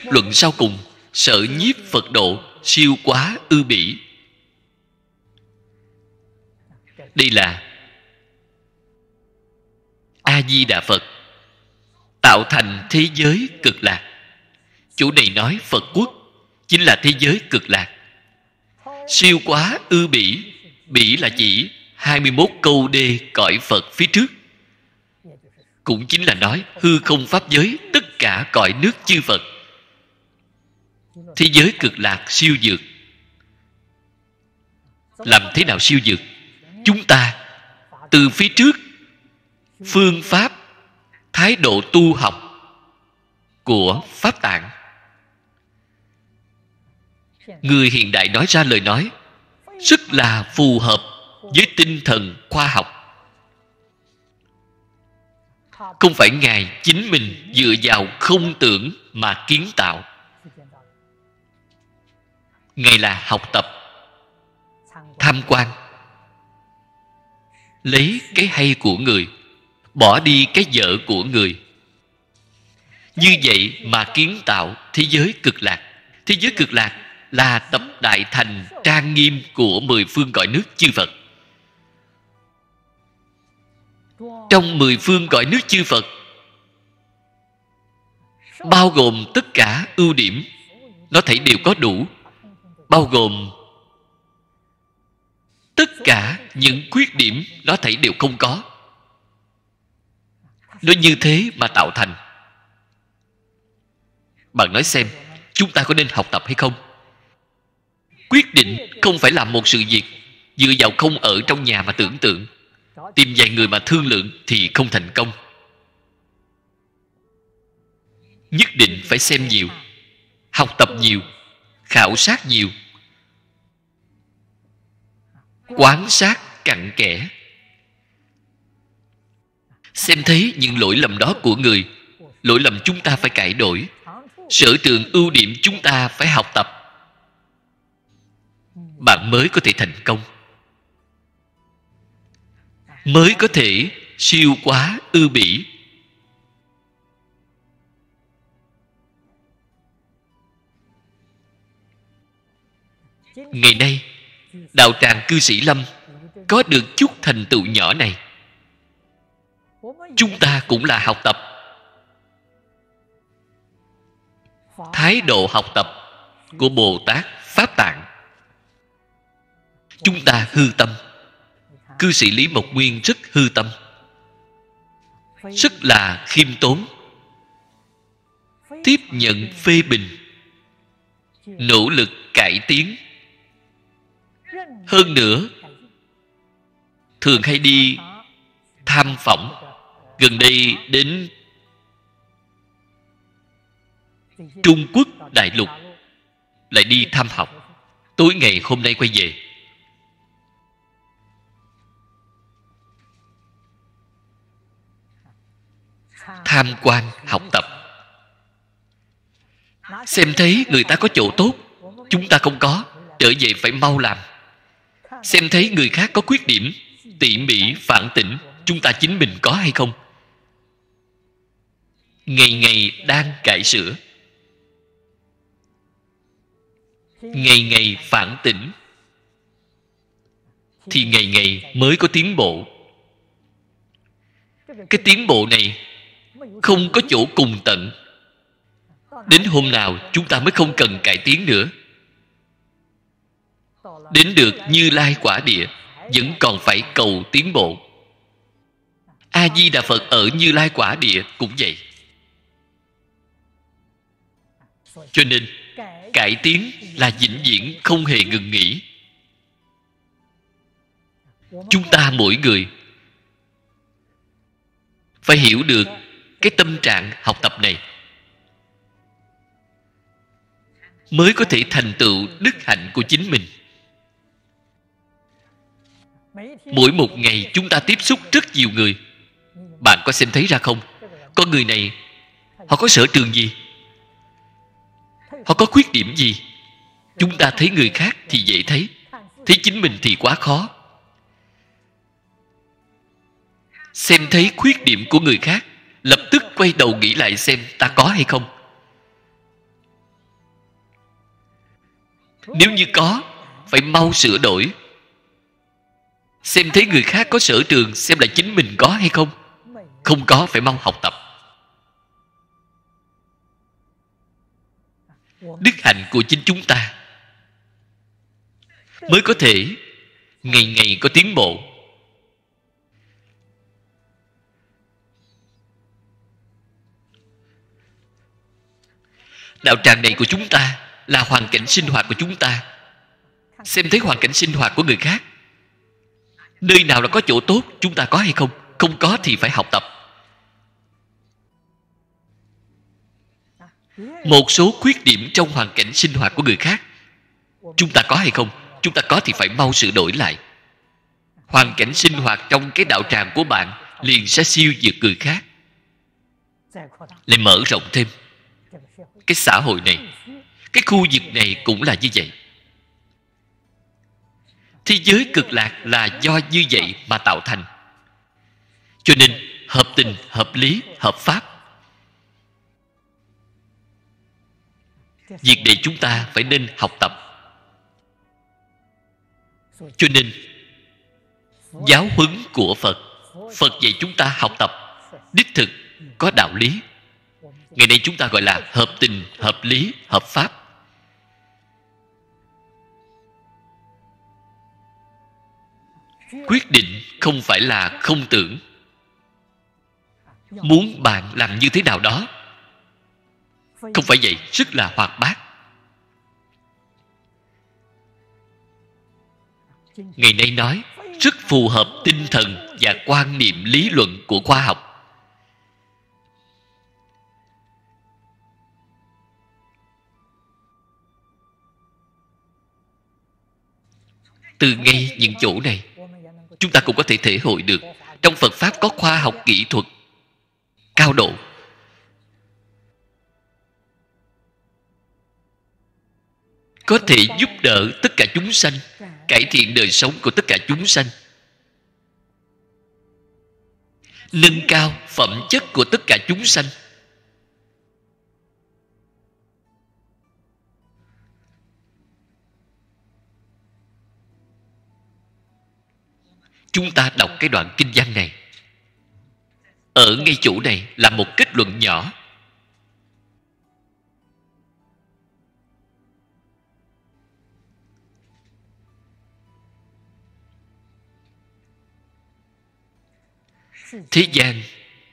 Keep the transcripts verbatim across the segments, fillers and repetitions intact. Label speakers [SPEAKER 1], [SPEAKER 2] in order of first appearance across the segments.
[SPEAKER 1] Kết luận sau cùng, sở nhiếp Phật độ siêu quá ư bỉ. Đây là A Di Đà Phật tạo thành thế giới cực lạc. Chỗ này nói Phật quốc chính là thế giới cực lạc. Siêu quá ư bỉ, bỉ là chỉ hai mươi mốt câu đê cõi Phật phía trước, cũng chính là nói hư không pháp giới tất cả cõi nước chư Phật. Thế giới cực lạc siêu dược. Làm thế nào siêu dược? Chúng ta từ phía trước phương pháp, thái độ tu học của Pháp Tạng, người hiện đại nói ra lời nói rất là phù hợp với tinh thần khoa học. Không phải Ngài chính mình dựa vào không tưởng mà kiến tạo. Ngài là học tập, tham quan, lấy cái hay của người, bỏ đi cái dở của người. Như vậy mà kiến tạo thế giới cực lạc. Thế giới cực lạc là tập đại thành trang nghiêm của mười phương cõi nước chư Phật. Trong mười phương cõi nước chư Phật bao gồm tất cả ưu điểm, nó thảy đều có đủ. Bao gồm tất cả những khuyết điểm, nó thảy đều không có. Nó như thế mà tạo thành. Bạn nói xem, chúng ta có nên học tập hay không? Quyết định không phải làm một sự việc dựa vào không ở trong nhà mà tưởng tượng, tìm vài người mà thương lượng thì không thành công. Nhất định phải xem nhiều, học tập nhiều, khảo sát nhiều, quan sát cặn kẽ, xem thấy những lỗi lầm đó của người, lỗi lầm chúng ta phải cải đổi, sở trường ưu điểm chúng ta phải học tập, bạn mới có thể thành công, mới có thể siêu quá ư bỉ. Ngày nay đạo tràng cư sĩ Lâm có được chút thành tựu nhỏ này, chúng ta cũng là học tập. Thái độ học tập của Bồ Tát Pháp Tạng. Chúng ta hư tâm. Cư sĩ Lý Mộc Nguyên rất hư tâm, rất là khiêm tốn, tiếp nhận phê bình, nỗ lực cải tiến. Hơn nữa thường hay đi tham phỏng. Gần đây đến Trung Quốc đại lục, lại đi thăm học. Tối ngày hôm nay quay về. Tham quan học tập, xem thấy người ta có chỗ tốt, chúng ta không có, trở về phải mau làm. Xem thấy người khác có khuyết điểm, tỉ mỉ phản tỉnh, chúng ta chính mình có hay không? Ngày ngày đang cải sửa, ngày ngày phản tỉnh, thì ngày ngày mới có tiến bộ. Cái tiến bộ này không có chỗ cùng tận. Đến hôm nào chúng ta mới không cần cải tiến nữa. Đến được Như Lai quả địa vẫn còn phải cầu tiến bộ. A Di Đà Phật ở Như Lai quả địa cũng vậy. Cho nên cải tiến là vĩnh viễn không hề ngừng nghỉ. Chúng ta mỗi người phải hiểu được cái tâm trạng học tập này, mới có thể thành tựu đức hạnh của chính mình. Mỗi một ngày chúng ta tiếp xúc rất nhiều người. Bạn có xem thấy ra không? Con người này, họ có sở trường gì? Họ có khuyết điểm gì? Chúng ta thấy người khác thì dễ thấy, thấy chính mình thì quá khó. Xem thấy khuyết điểm của người khác, lập tức quay đầu nghĩ lại xem ta có hay không. Nếu như có, phải mau sửa đổi. Xem thấy người khác có sở trường, xem là chính mình có hay không. Không có, phải mau học tập. Đức hạnh của chính chúng ta mới có thể ngày ngày có tiến bộ. Đạo tràng này của chúng ta là hoàn cảnh sinh hoạt của chúng ta. Xem thấy hoàn cảnh sinh hoạt của người khác, nơi nào là có chỗ tốt, chúng ta có hay không? Không có thì phải học tập. Một số khuyết điểm trong hoàn cảnh sinh hoạt của người khác, chúng ta có hay không? Chúng ta có thì phải mau sửa đổi lại. Hoàn cảnh sinh hoạt trong cái đạo tràng của bạn liền sẽ siêu việt người khác. Lại mở rộng thêm. Cái xã hội này, cái khu vực này cũng là như vậy. Thế giới cực lạc là do như vậy mà tạo thành. Cho nên hợp tình, hợp lý, hợp pháp. Việc này chúng ta phải nên học tập. Cho nên giáo huấn của Phật, Phật dạy chúng ta học tập đích thực, có đạo lý. Ngày nay chúng ta gọi là hợp tình, hợp lý, hợp pháp. Quyết định không phải là không tưởng. Muốn bạn làm như thế nào đó, không phải vậy, rất là hoạt bát. Ngày nay nói rất phù hợp tinh thần và quan niệm lý luận của khoa học. Từ ngay những chỗ này, chúng ta cũng có thể thể hội được trong Phật Pháp có khoa học kỹ thuật cao độ. Có thể giúp đỡ tất cả chúng sanh, cải thiện đời sống của tất cả chúng sanh, nâng cao phẩm chất của tất cả chúng sanh. Chúng ta đọc cái đoạn kinh văn này, ở ngay chỗ này là một kết luận nhỏ. Thế gian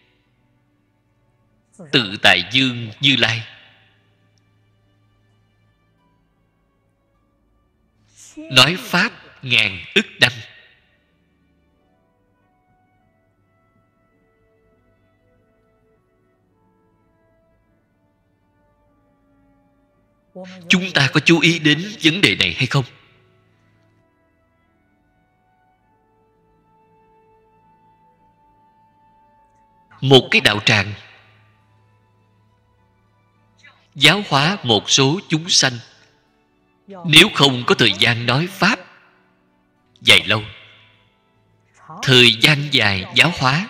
[SPEAKER 1] tự tại dương Như Lai, nói pháp ngàn ức năm. Chúng ta có chú ý đến vấn đề này hay không? Một cái đạo tràng giáo hóa một số chúng sanh, nếu không có thời gian nói pháp dài lâu, thời gian dài giáo hóa,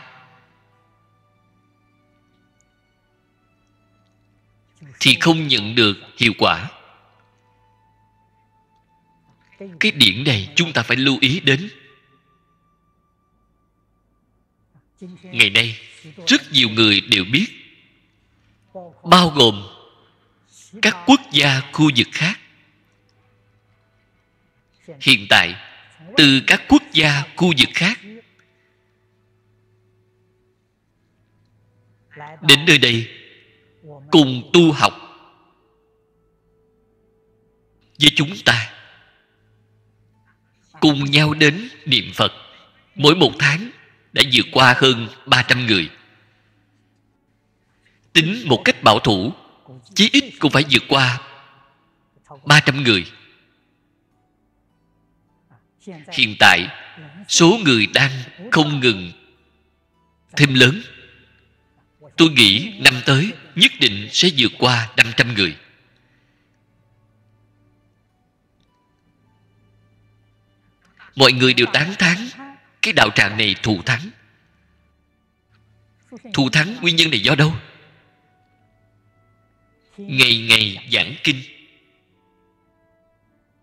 [SPEAKER 1] thì không nhận được hiệu quả. Cái điển này chúng ta phải lưu ý đến. Ngày nay rất nhiều người đều biết, bao gồm các quốc gia khu vực khác. Hiện tại từ các quốc gia khu vực khác đến nơi đây cùng tu học với chúng ta, cùng nhau đến niệm Phật. Mỗi một tháng đã vượt qua hơn ba trăm người. Tính một cách bảo thủ, chí ít cũng phải vượt qua ba trăm người. Hiện tại số người đang không ngừng thêm lớn. Tôi nghĩ năm tới nhất định sẽ vượt qua năm trăm người. Mọi người đều tán thán cái đạo tràng này thù thắng. Thù thắng nguyên nhân này do đâu? Ngày ngày giảng kinh,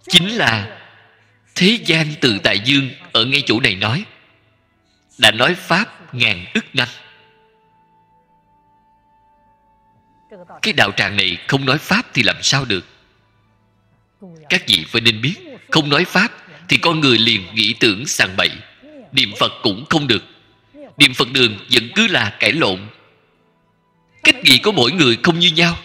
[SPEAKER 1] chính là thế gian tự tại dương ở ngay chỗ này nói, đã nói pháp ngàn ức năm. Cái đạo tràng này không nói pháp thì làm sao được? Các vị phải nên biết, không nói pháp thì con người liền nghĩ tưởng sằng bậy. Niệm Phật cũng không được. Niệm Phật đường vẫn cứ là cãi lộn. Cách nghĩ của mỗi người không như nhau.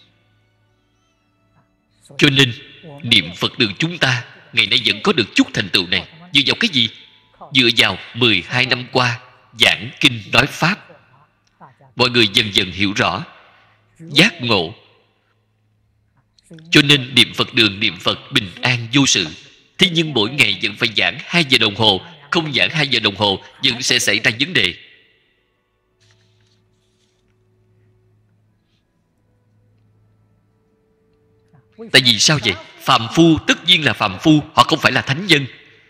[SPEAKER 1] Cho nên niệm Phật đường chúng ta ngày nay vẫn có được chút thành tựu này. Dựa vào cái gì? Dựa vào mười hai năm qua giảng kinh nói pháp. Mọi người dần dần hiểu rõ, giác ngộ. Cho nên niệm Phật đường niệm Phật bình an vô sự. Thế nhưng mỗi ngày vẫn phải giảng hai giờ đồng hồ. Không giảng hai giờ đồng hồ vẫn sẽ xảy ra vấn đề. Tại vì sao vậy? Phàm phu tất nhiên là phàm phu, họ không phải là thánh nhân.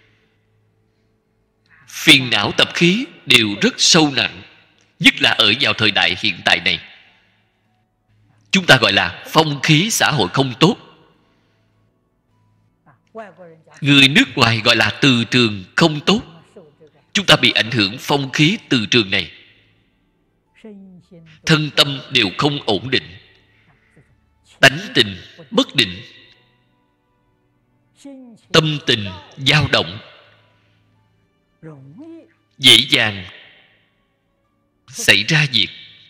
[SPEAKER 1] Phiền não tập khí đều rất sâu nặng, nhất là ở vào thời đại hiện tại này. Chúng ta gọi là phong khí xã hội không tốt. Người nước ngoài gọi là từ trường không tốt. Chúng ta bị ảnh hưởng phong khí từ trường này. Thân tâm đều không ổn định, tánh tình bất định, tâm tình dao động, dễ dàng xảy ra việc.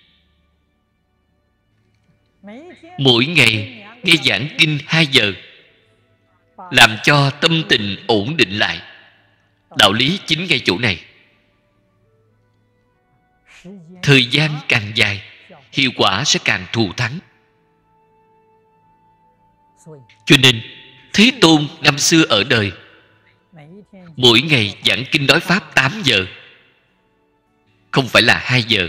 [SPEAKER 1] Mỗi ngày nghe giảng kinh hai giờ, làm cho tâm tình ổn định lại. Đạo lý chính ngay chỗ này. Thời gian càng dài, hiệu quả sẽ càng thù thắng. Cho nên Thế Tôn năm xưa ở đời, mỗi ngày giảng kinh nói pháp tám giờ, không phải là hai giờ.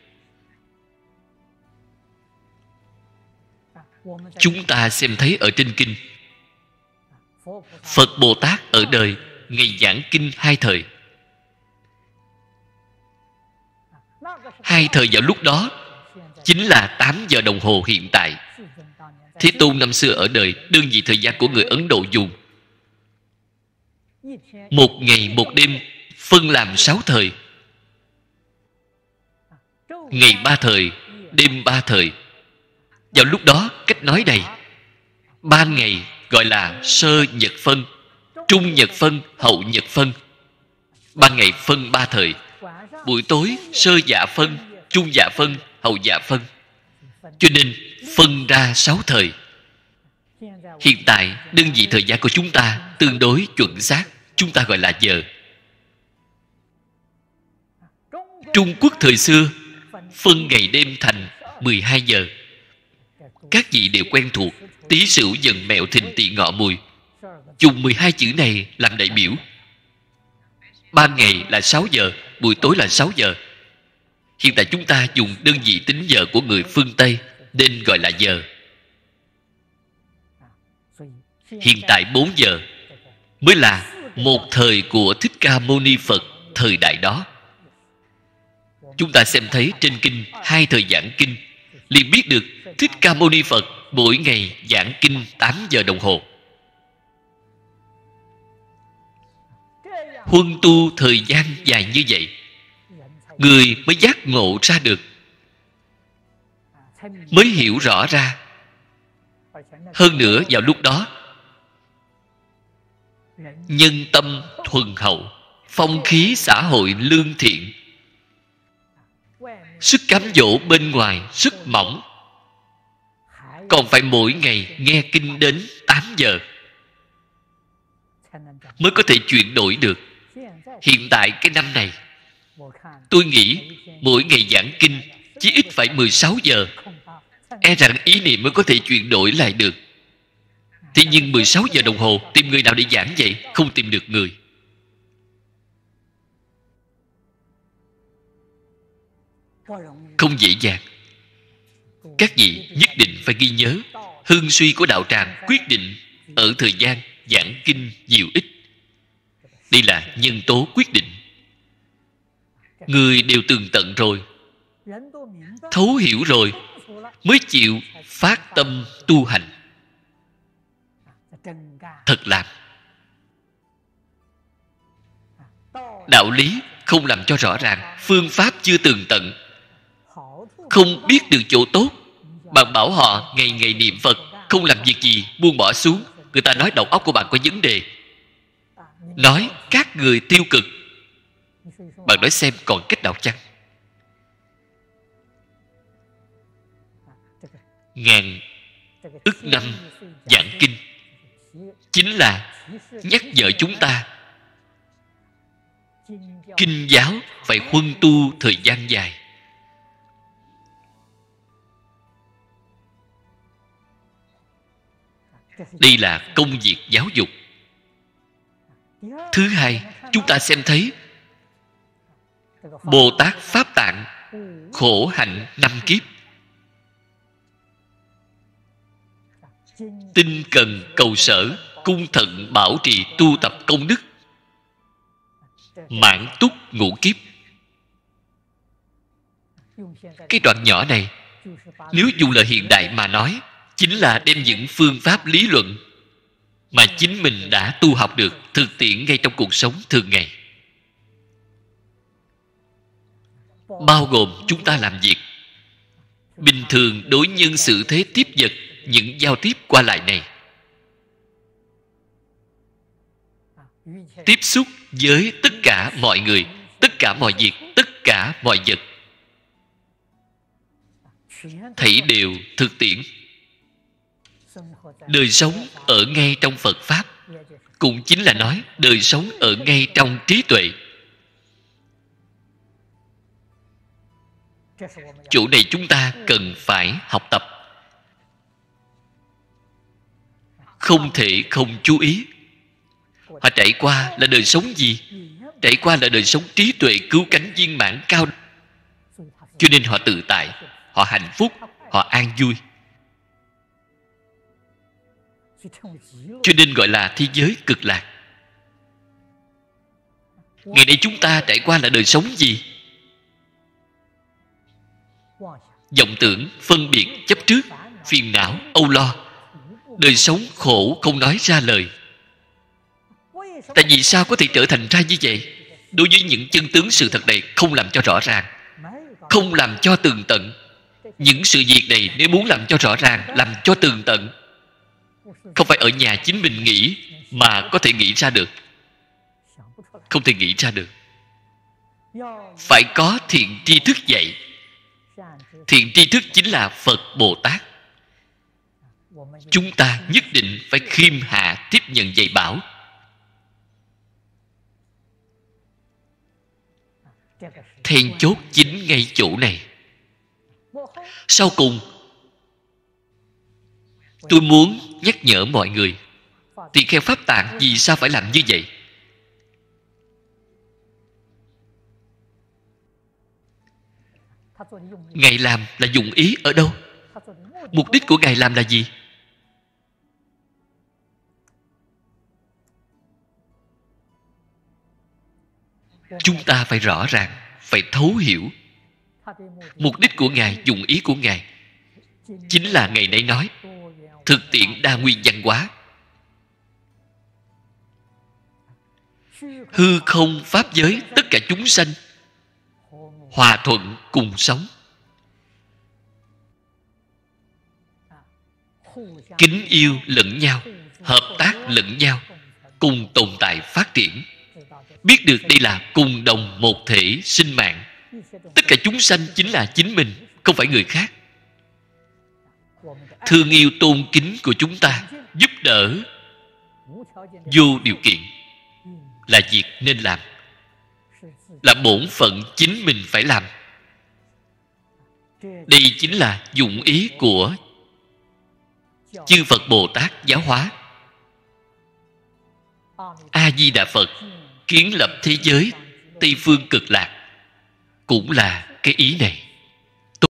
[SPEAKER 1] Chúng ta xem thấy ở trên kinh, Phật Bồ Tát ở đời ngày giảng kinh hai thời. Hai thời vào lúc đó chính là tám giờ đồng hồ hiện tại. Thế Tôn năm xưa ở đời, đơn vị thời gian của người Ấn Độ dùng. Một ngày một đêm phân làm sáu thời. Ngày ba thời, đêm ba thời. Vào lúc đó cách nói này, ban ngày gọi là sơ nhật phân, trung nhật phân, hậu nhật phân. Ban ngày phân ba thời, buổi tối sơ dạ phân, trung dạ phân, hậu dạ phân. Cho nên phân ra sáu thời. Hiện tại đơn vị thời gian của chúng ta tương đối chuẩn xác, chúng ta gọi là giờ. Trung Quốc thời xưa phân ngày đêm thành mười hai giờ. Các vị đều quen thuộc. Tý Sửu Dần Mẹo Thìn Tỵ Ngọ Mùi, dùng mười hai chữ này làm đại biểu. Ban ngày là sáu giờ, buổi tối là sáu giờ. Hiện tại chúng ta dùng đơn vị tính giờ của người phương Tây, nên gọi là giờ. Hiện tại bốn giờ mới là một thời của Thích Ca Mâu Ni Phật thời đại đó. Chúng ta xem thấy trên kinh hai thời giảng kinh, liền biết được Thích Ca Mâu Ni Phật mỗi ngày giảng kinh tám giờ đồng hồ. Huân tu thời gian dài như vậy, người mới giác ngộ ra được, mới hiểu rõ ra. Hơn nữa vào lúc đó nhân tâm thuần hậu, phong khí xã hội lương thiện. Sức cám dỗ bên ngoài rất mỏng, còn phải mỗi ngày nghe kinh đến tám giờ mới có thể chuyển đổi được. Hiện tại cái năm này, tôi nghĩ mỗi ngày giảng kinh chỉ ít phải mười sáu giờ, e rằng ý niệm mới có thể chuyển đổi lại được. Thế nhưng mười sáu giờ đồng hồ tìm người nào để giảng vậy? Không tìm được người. Không dễ dàng. Các vị nhất định phải ghi nhớ, hưng suy của đạo tràng quyết định ở thời gian giảng kinh nhiều ít. Đây là nhân tố quyết định. Người đều tường tận rồi, thấu hiểu rồi, mới chịu phát tâm tu hành. thật làm. Đạo lý không làm cho rõ ràng, phương pháp chưa tường tận, không biết được chỗ tốt, bạn bảo họ ngày ngày niệm Phật, không làm việc gì, buông bỏ xuống. Người ta nói đầu óc của bạn có vấn đề, nói các người tiêu cực. Bạn nói xem còn cách nào chăng? Ngàn ức năm giảng kinh chính là nhắc nhở chúng ta kinh giáo phải huân tu thời gian dài. Đây là công việc giáo dục. Thứ hai, chúng ta xem thấy Bồ Tát Pháp Tạng khổ hạnh năm kiếp, tinh cần cầu sở, cung thận bảo trì tu tập công đức, mãn túc ngũ kiếp. Cái đoạn nhỏ này, nếu dùng lời hiện đại mà nói, chính là đem những phương pháp lý luận mà chính mình đã tu học được thực tiễn ngay trong cuộc sống thường ngày, bao gồm chúng ta làm việc bình thường, đối nhân xử thế tiếp vật, những giao tiếp qua lại này, tiếp xúc với tất cả mọi người, tất cả mọi việc, tất cả mọi vật, thảy đều thực tiễn. Đời sống ở ngay trong Phật Pháp, cũng chính là nói đời sống ở ngay trong trí tuệ. Chỗ này chúng ta cần phải học tập, không thể không chú ý. Họ trải qua là đời sống gì? Trải qua là đời sống trí tuệ cứu cánh viên mãn cao, cho nên họ tự tại, họ hạnh phúc, họ an vui. Cho nên gọi là thế giới cực lạc. Ngày nay chúng ta trải qua là đời sống gì? Vọng tưởng, phân biệt, chấp trước, phiền não, âu lo, đời sống khổ không nói ra lời. Tại vì sao có thể trở thành ra như vậy? Đối với những chân tướng sự thật này không làm cho rõ ràng, không làm cho tường tận. Những sự việc này nếu muốn làm cho rõ ràng, làm cho tường tận, không phải ở nhà chính mình nghĩ mà có thể nghĩ ra được. Không thể nghĩ ra được. Phải có thiện tri thức dạy. Thiện tri thức chính là Phật Bồ Tát. Chúng ta nhất định phải khiêm hạ tiếp nhận dạy bảo. Then chốt chính ngay chỗ này. Sau cùng, tôi muốn nhắc nhở mọi người, tỳ kheo Pháp Tạng vì sao phải làm như vậy? Ngài làm là dụng ý ở đâu? Mục đích của Ngài làm là gì? Chúng ta phải rõ ràng, phải thấu hiểu. Mục đích của Ngài, dụng ý của Ngài chính là ngày nay nói thực tiễn đa nguyên văn hóa, hư không pháp giới, tất cả chúng sanh hòa thuận cùng sống, kính yêu lẫn nhau, hợp tác lẫn nhau, cùng tồn tại phát triển. Biết được đây là cùng đồng một thể sinh mạng. Tất cả chúng sanh chính là chính mình, không phải người khác. Thương yêu tôn kính của chúng ta, giúp đỡ vô điều kiện là việc nên làm, là bổn phận chính mình phải làm. Đây chính là dụng ý của chư Phật Bồ Tát giáo hóa. A Di Đà Phật kiến lập thế giới Tây phương cực lạc cũng là cái ý này.